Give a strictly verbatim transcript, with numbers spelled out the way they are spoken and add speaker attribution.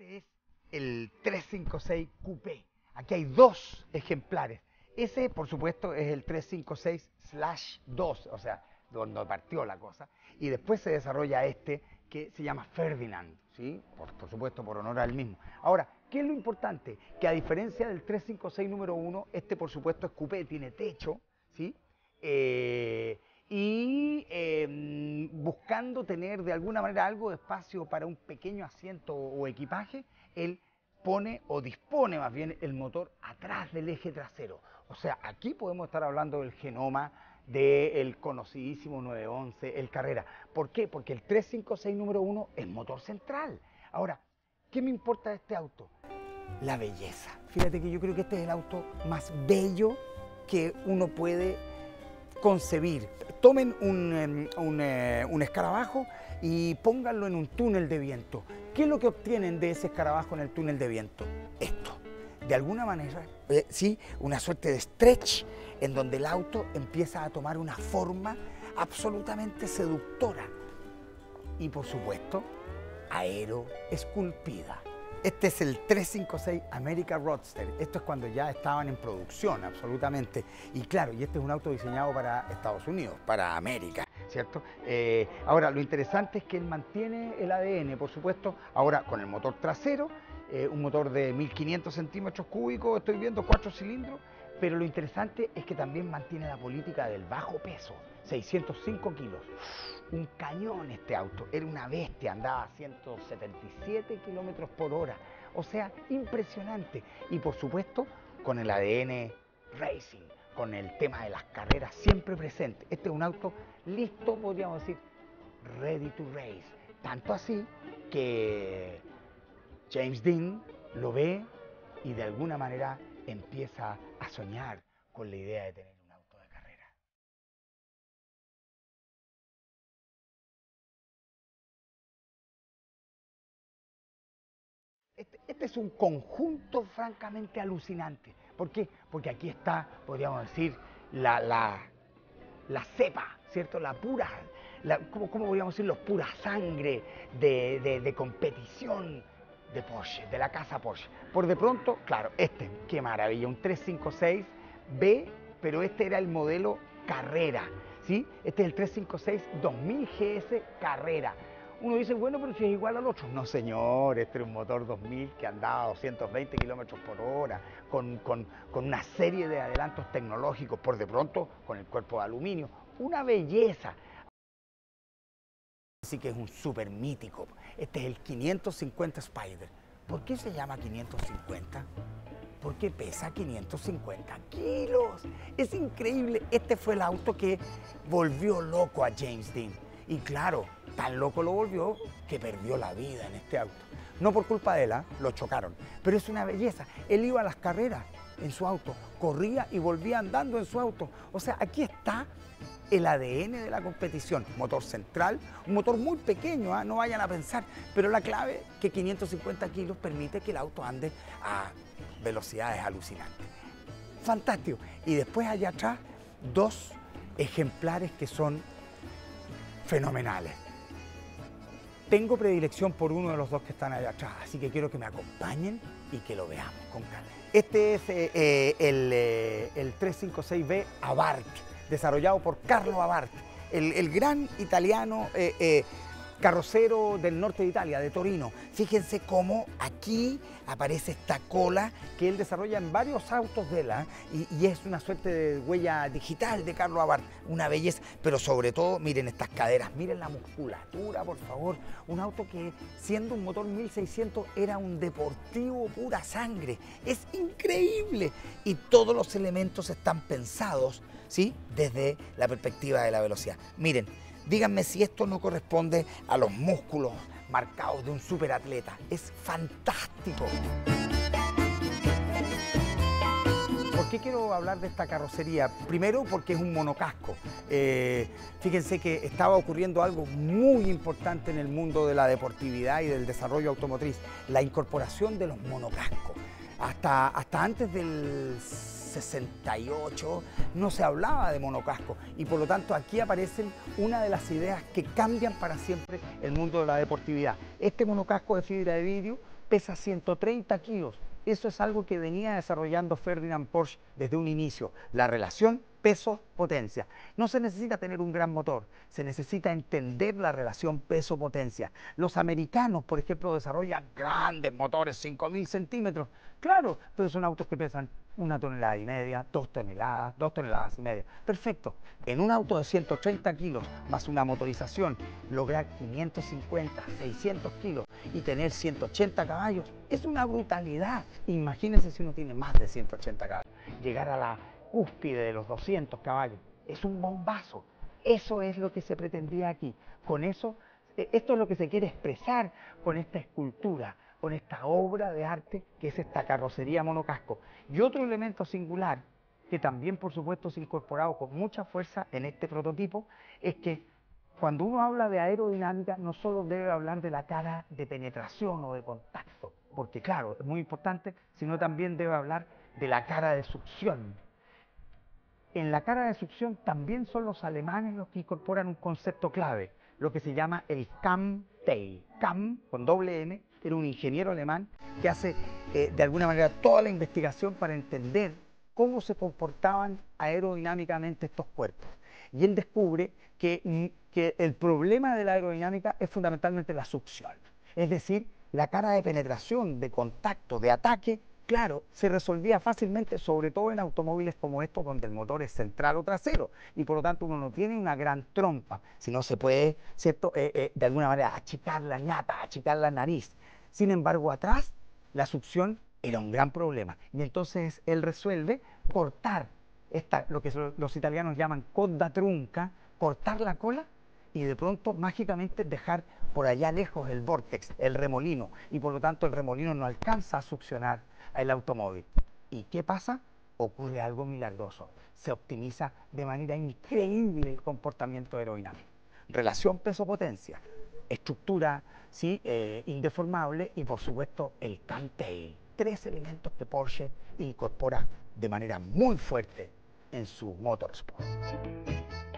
Speaker 1: Este es el trescientos cincuenta y seis Coupé. Aquí hay dos ejemplares. Ese, por supuesto, es el trescientos cincuenta y seis dos, o sea, donde partió la cosa. Y después se desarrolla este que se llama Ferdinand, ¿sí? Por, por supuesto, por honor al mismo. Ahora, ¿qué es lo importante? Que a diferencia del trescientos cincuenta y seis número uno, este, por supuesto, es coupé, tiene techo, ¿sí? Eh, y eh, buscando tener de alguna manera algo de espacio para un pequeño asiento o equipaje, él pone o dispone más bien el motor atrás del eje trasero. O sea, aquí podemos estar hablando del genoma del conocidísimo nueve once, el Carrera. ¿Por qué? Porque el trescientos cincuenta y seis número uno es motor central. Ahora, ¿qué me importa de este auto? La belleza. Fíjate que yo creo que este es el auto más bello que uno puede concebir. Tomen un, un, un escarabajo y pónganlo en un túnel de viento. ¿Qué es lo que obtienen de ese escarabajo en el túnel de viento? Esto. De alguna manera, eh, sí, una suerte de stretch en donde el auto empieza a tomar una forma absolutamente seductora y, por supuesto, aeroesculpida. Este es el trescientos cincuenta y seis America Roadster. Esto es cuando ya estaban en producción, absolutamente. Y claro, y este es un auto diseñado para Estados Unidos, para América, ¿cierto? Eh, ahora, lo interesante es que él mantiene el A D N, por supuesto, ahora con el motor trasero, eh, un motor de mil quinientos centímetros cúbicos, estoy viendo, cuatro cilindros, pero lo interesante es que también mantiene la política del bajo peso, seiscientos cinco kilos. Un cañón este auto, era una bestia, andaba a ciento setenta y siete kilómetros por hora, o sea, impresionante. Y por supuesto, con el A D N Racing, con el tema de las carreras siempre presente. Este es un auto listo, podríamos decir, ready to race. Tanto así que James Dean lo ve y de alguna manera empieza a soñar con la idea de tener un auto de carrera. Este, este es un conjunto francamente alucinante. ¿Por qué? Porque aquí está, podríamos decir, la, la, la cepa, ¿cierto? La pura, la, ¿cómo, ¿cómo podríamos decir? Los pura sangre de, de, de competición de Porsche, de la casa Porsche. Por de pronto, claro, este, qué maravilla, un trescientos cincuenta y seis B, pero este era el modelo Carrera, ¿sí? Este es el trescientos cincuenta y seis dos mil G S Carrera. Uno dice, bueno, pero si es igual al otro. No, señor, este era un motor dos mil que andaba a doscientos veinte kilómetros por hora, con, con, con una serie de adelantos tecnológicos, por de pronto con el cuerpo de aluminio. Una belleza. Así que es un súper mítico. Este es el quinientos cincuenta Spider. ¿Por qué se llama quinientos cincuenta? Porque pesa quinientos cincuenta kilos. Es increíble. Este fue el auto que volvió loco a James Dean. Y claro, tan loco lo volvió que perdió la vida en este auto. No por culpa de él, ¿eh? Lo chocaron. Pero es una belleza. Él iba a las carreras en su auto, corría y volvía andando en su auto. O sea, aquí está el A D N de la competición. Motor central, un motor muy pequeño, ¿eh? No vayan a pensar. Pero la clave es que quinientos cincuenta kilos permite que el auto ande a velocidades alucinantes. Fantástico. Y después allá atrás, dos ejemplares que son fenomenales. Tengo predilección por uno de los dos que están allá atrás, así que quiero que me acompañen y que lo veamos con calma. Este es eh, eh, el, eh, el trescientos cincuenta y seis B Abarth, desarrollado por Carlo Abarth, el, el gran italiano eh, eh, carrocero del norte de Italia, de Torino. Fíjense cómo aquí aparece esta cola que él desarrolla en varios autos de él, ¿eh? y, y es una suerte de huella digital de Carlo Abarth, una belleza, pero sobre todo miren estas caderas, miren la musculatura, por favor, un auto que siendo un motor mil seiscientos era un deportivo pura sangre, es increíble y todos los elementos están pensados, ¿sí? Desde la perspectiva de la velocidad. Miren, díganme si esto no corresponde a los músculos marcados de un superatleta. Es fantástico. ¿Por qué quiero hablar de esta carrocería? Primero porque es un monocasco. Eh, fíjense que estaba ocurriendo algo muy importante en el mundo de la deportividad y del desarrollo automotriz, la incorporación de los monocascos. Hasta, hasta antes del sesenta y ocho no se hablaba de monocasco y por lo tanto aquí aparecen una de las ideas que cambian para siempre el mundo de la deportividad. Este monocasco de fibra de vidrio pesa ciento treinta kilos. Eso es algo que venía desarrollando Ferdinand Porsche desde un inicio, la relación peso-potencia. No se necesita tener un gran motor, se necesita entender la relación peso-potencia. Los americanos, por ejemplo, desarrollan grandes motores, cinco mil centímetros. Claro, pero son autos que pesan una tonelada y media, dos toneladas, dos toneladas y media. Perfecto. En un auto de ciento treinta kilos más una motorización, lograr quinientos cincuenta, seiscientos kilos y tener ciento ochenta caballos es una brutalidad. Imagínense si uno tiene más de ciento ochenta caballos. Llegar a la cúspide de los doscientos caballos es un bombazo. Eso es lo que se pretendía aquí. Con eso, esto es lo que se quiere expresar con esta escultura, con esta obra de arte que es esta carrocería monocasco. Y otro elemento singular, que también por supuesto se ha incorporado con mucha fuerza en este prototipo, es que cuando uno habla de aerodinámica no solo debe hablar de la cara de penetración o de contacto, porque claro, es muy importante, sino también debe hablar de la cara de succión. En la cara de succión también son los alemanes los que incorporan un concepto clave, lo que se llama el Kamm-Tail. Kamm, con doble M, era un ingeniero alemán que hace eh, de alguna manera toda la investigación para entender cómo se comportaban aerodinámicamente estos cuerpos. Y él descubre que, que el problema de la aerodinámica es fundamentalmente la succión. Es decir, la cara de penetración, de contacto, de ataque, claro, se resolvía fácilmente, sobre todo en automóviles como estos, donde el motor es central o trasero, y por lo tanto uno no tiene una gran trompa, sino se puede, ¿cierto?, eh, eh, de alguna manera achicar la ñata, achicar la nariz. Sin embargo, atrás, la succión era un gran problema. Y entonces él resuelve cortar esta, lo que los italianos llaman coda trunca, cortar la cola y de pronto mágicamente dejar por allá lejos el vórtex, el remolino, y por lo tanto el remolino no alcanza a succionar el automóvil. ¿Y qué pasa? Ocurre algo milagroso. Se optimiza de manera increíble el comportamiento aerodinámico. Relación peso-potencia, estructura ¿sí? eh, indeformable y por supuesto el Kamm-Tail. Tres elementos que Porsche incorpora de manera muy fuerte en su motorsport.